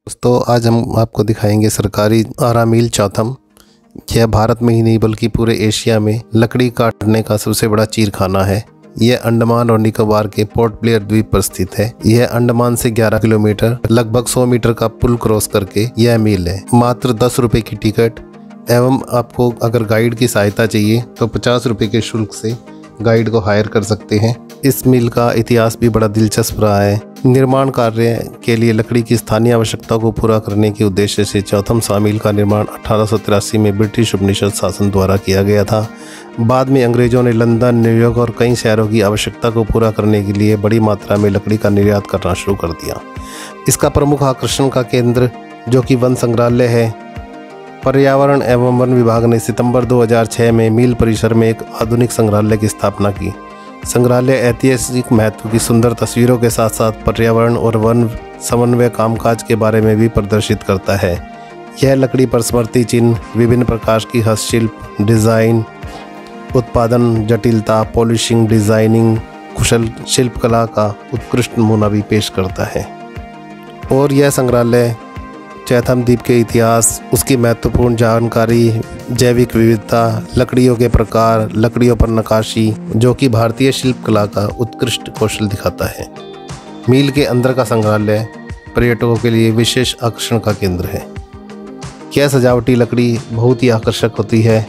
दोस्तों आज हम आपको दिखाएंगे सरकारी आरा मील चौथम। यह भारत में ही नहीं बल्कि पूरे एशिया में लकड़ी काटने का सबसे बड़ा चीरखाना है। यह अंडमान और निकोबार के पोर्ट ब्लेयर द्वीप पर स्थित है। यह अंडमान से 11 किलोमीटर लगभग 100 मीटर का पुल क्रॉस करके यह मील है। मात्र 10 रुपये की टिकट एवं आपको अगर गाइड की सहायता चाहिए तो 50 रुपये के शुल्क से गाइड को हायर कर सकते हैं। इस मील का इतिहास भी बड़ा दिलचस्प रहा है। निर्माण कार्य के लिए लकड़ी की स्थानीय आवश्यकता को पूरा करने के उद्देश्य से चौथम सामील का निर्माण 1883 में ब्रिटिश उपनिषद शासन द्वारा किया गया था। बाद में अंग्रेजों ने लंदन, न्यूयॉर्क और कई शहरों की आवश्यकता को पूरा करने के लिए बड़ी मात्रा में लकड़ी का निर्यात करना शुरू कर दिया। इसका प्रमुख आकर्षण का केंद्र जो कि वन संग्रहालय है। पर्यावरण एवं वन विभाग ने सितंबर 2006 में मील परिसर में एक आधुनिक संग्रहालय की स्थापना की। संग्रहालय ऐतिहासिक महत्व की सुंदर तस्वीरों के साथ साथ पर्यावरण और वन समन्वय कामकाज के बारे में भी प्रदर्शित करता है। यह लकड़ी पर स्मृति चिन्ह, विभिन्न प्रकार की हस्तशिल्प, डिज़ाइन, उत्पादन जटिलता, पॉलिशिंग, डिज़ाइनिंग, कुशल शिल्पकला का उत्कृष्ट नमूना भी पेश करता है। और यह संग्रहालय चैथम द्वीप के इतिहास, उसकी महत्वपूर्ण जानकारी, जैविक विविधता, लकड़ियों के प्रकार, लकड़ियों पर नक्काशी, जो कि भारतीय शिल्पकला का उत्कृष्ट कौशल दिखाता है। मील के अंदर का संग्रहालय पर्यटकों के लिए विशेष आकर्षण का केंद्र है। यह सजावटी लकड़ी बहुत ही आकर्षक होती है।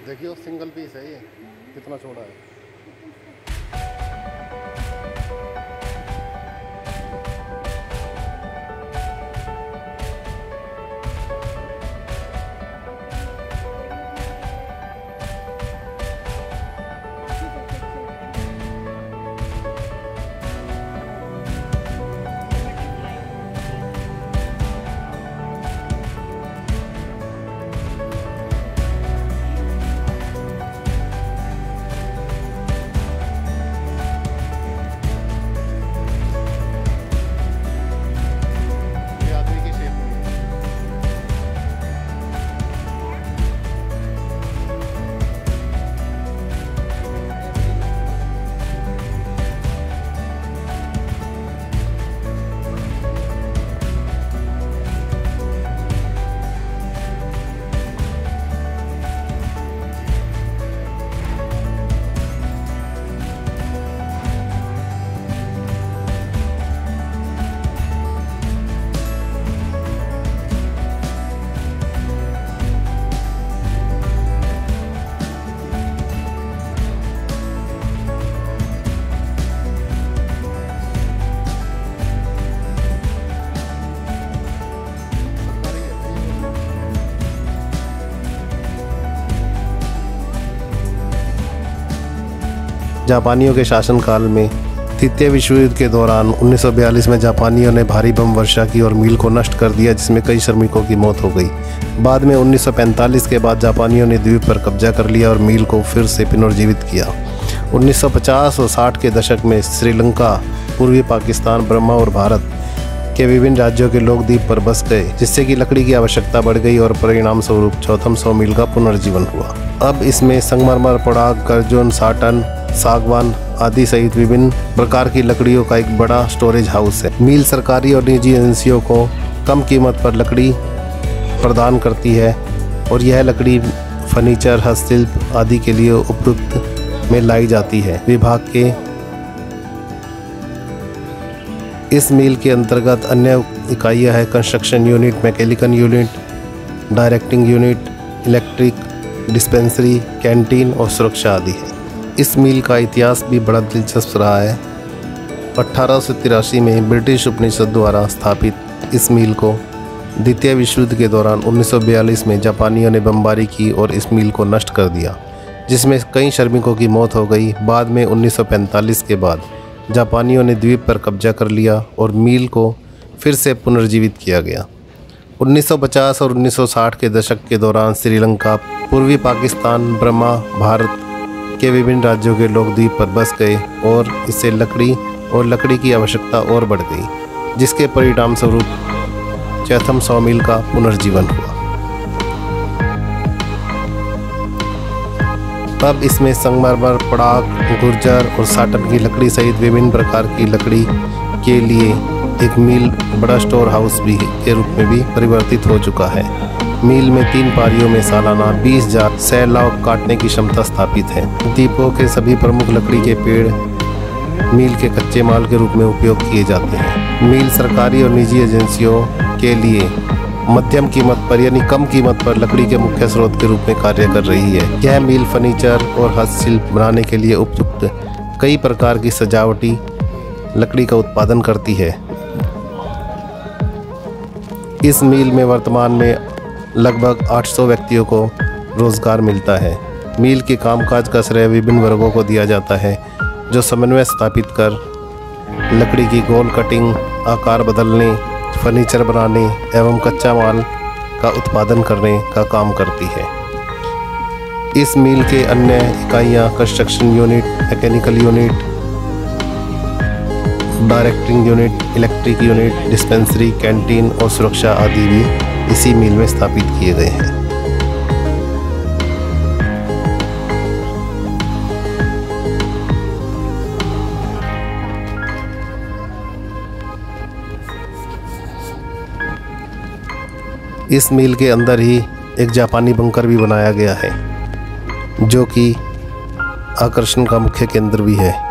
देखिए सिंगल पीस है ये, कितना छोटा है। जापानियों के शासनकाल में तृतीय विश्व युद्ध के दौरान 1942 में जापानियों ने भारी बम वर्षा की और मील को नष्ट कर दिया, जिसमें कई श्रमिकों की मौत हो गई। बाद में 1945 के बाद जापानियों ने द्वीप पर कब्जा कर लिया और मील को फिर से पुनर्जीवित किया। 1950 और 60 के दशक में श्रीलंका, पूर्वी पाकिस्तान, बर्मा और भारत के विभिन्न राज्यों के लोग द्वीप पर बस गए, जिससे कि लकड़ी की आवश्यकता बढ़ गई और परिणाम स्वरूप चौथम सौ मील का पुनर्जीवन हुआ। अब इसमें संगमरमर, पड़ाग, गर्जुन, साटन, सागवान आदि सहित विभिन्न प्रकार की लकड़ियों का एक बड़ा स्टोरेज हाउस है। मील सरकारी और निजी एजेंसियों को कम कीमत पर लकड़ी प्रदान करती है और यह लकड़ी फर्नीचर, हस्तशिल्प आदि के लिए उपयुक्त में लाई जाती है। विभाग के इस मील के अंतर्गत अन्य इकाइयाँ हैं construction unit, mechanical unit, directing unit, electric, dispensary, canteen और सुरक्षा आदि है। इस मील का इतिहास भी बड़ा दिलचस्प रहा है। 1883 में ब्रिटिश उपनिषद द्वारा स्थापित इस मील को द्वितीय विश्व युद्ध के दौरान 1942 में जापानियों ने बमबारी की और इस मील को नष्ट कर दिया, जिसमें कई श्रमिकों की मौत हो गई। बाद में 1945 के बाद जापानियों ने द्वीप पर कब्जा कर लिया और मील को फिर से पुनर्जीवित किया गया। 1950 और 1960 के दशक के दौरान श्रीलंका, पूर्वी पाकिस्तान, बर्मा, भारत के विभिन्न राज्यों के लोग द्वीप पर बस गए और इससे लकड़ी की आवश्यकता और बढ़ गई, जिसके परिणाम स्वरूप चौथम सौ मील का पुनर्जीवन हुआ। तब इसमें संगमरमर, पड़ाग, गुर्जर और साटन की लकड़ी सहित विभिन्न प्रकार की लकड़ी के लिए एक मील बड़ा स्टोर हाउस भी के रूप में भी परिवर्तित हो चुका है। मील में 3 पारियों में सालाना 20,000 सैलाव काटने की क्षमता स्थापित है। द्वीपों के सभी प्रमुख लकड़ी के पेड़ मील के कच्चे माल के रूप में उपयोग किए जाते हैं। मील सरकारी और निजी एजेंसियों के लिए मध्यम कीमत पर यानी कम कीमत पर लकड़ी के मुख्य स्रोत के रूप में कार्य कर रही है। यह मील फर्नीचर और हस्तशिल्प बनाने के लिए उपयुक्त कई प्रकार की सजावटी लकड़ी का उत्पादन करती है। इस मील में वर्तमान में लगभग 800 व्यक्तियों को रोजगार मिलता है। मील के कामकाज का श्रेय विभिन्न वर्गों को दिया जाता है, जो समन्वय स्थापित कर लकड़ी की गोल कटिंग, आकार बदलने, फर्नीचर बनाने एवं कच्चा माल का उत्पादन करने का काम करती है। इस मील के अन्य इकाइयाँ construction unit, mechanical unit, directing unit, electric unit, dispensary, canteen और सुरक्षा आदि भी इसी मील में स्थापित किए गए हैं। इस मील के अंदर ही एक जापानी बंकर भी बनाया गया है, जो कि आकर्षण का मुख्य केंद्र भी है।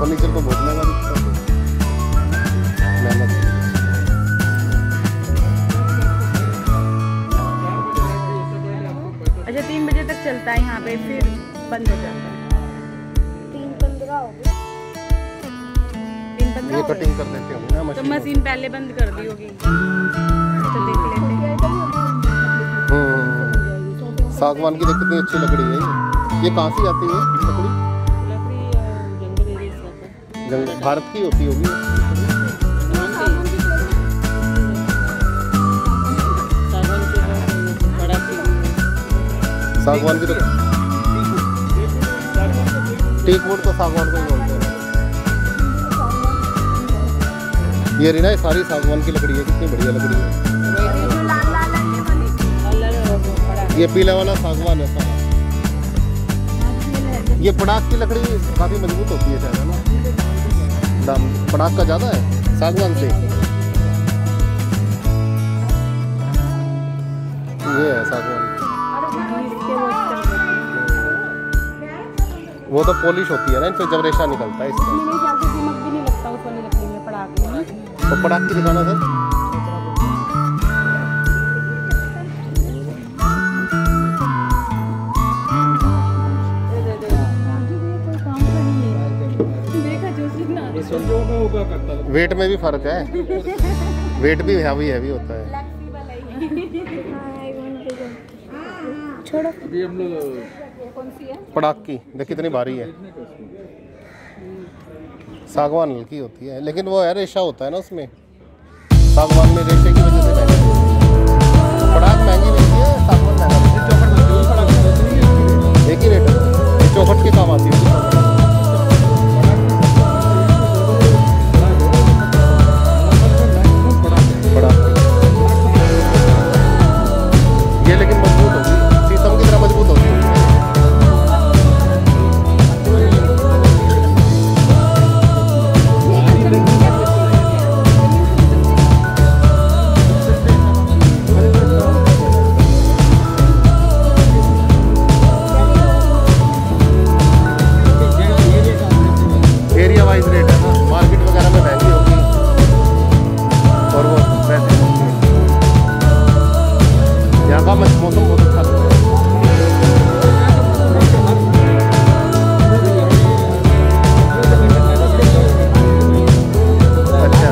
फर्नीचर तो बहुत महंगा बिकता है। अच्छा 3 बजे तक चलता है यहाँ पे, फिर बंद हो जाता है। 3:15 हो गया। 3:15 ये कटिंग कर लेते होंगे ना तो मशीन पहले बंद कर दी होगी, तो देख लेते हैं। सागवान की देख कितनी अच्छी लकड़ी है ये कहाँ से आती है लकड़ी? जंगल एरिया से आता है। जंगल भारत की होती होगी। सागवान की तो टीक वुड तो सागवान को ही बोलते हैं। ये रही ना, ये सारी सागवान की लकड़ी है, कितनी बढ़िया लकड़ी है। ये पीला वाला सागवान है सारा। ये पड़ाक की लकड़ी काफी मजबूत होती है शायद, है ना? दाम पड़ाक का ज्यादा है सागवान से। ये है सागवान, वो तो पॉलिश होती है ना, इन पे जब रेशा निकलता है इसका। मेरे ख्याल से दीमक भी नहीं लगता उस वाली लकड़ी में, पड़ाक में। तो पड़ाक की दिखाना सर। वेट में भी फर्क है, वेट भी हैवी हैवी होता है। छोड़ो। पड़ाक की देख कितनी भारी है। सागवान हल्की होती है, लेकिन वो है रेशा होता है ना उसमें, सागवान में रेशे की वजह से महंगी। पड़ाक महंगी मिलती है, सागवान महंगा मिलती है। एक ही रेट है, ये चौखट के काम आती है। ये लेकिन मजबूत होगी, शीशम की तरह मजबूत होगी। एरिया वाइज रेट है ना, मार्केट वगैरह में महंगी होगी और वो पैसे होंगे। यहाँ का मौसम बहुत अच्छा लगता है। अच्छा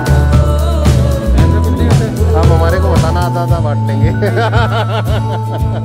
हम हमारे को बताना आता था, बांट लेंगे।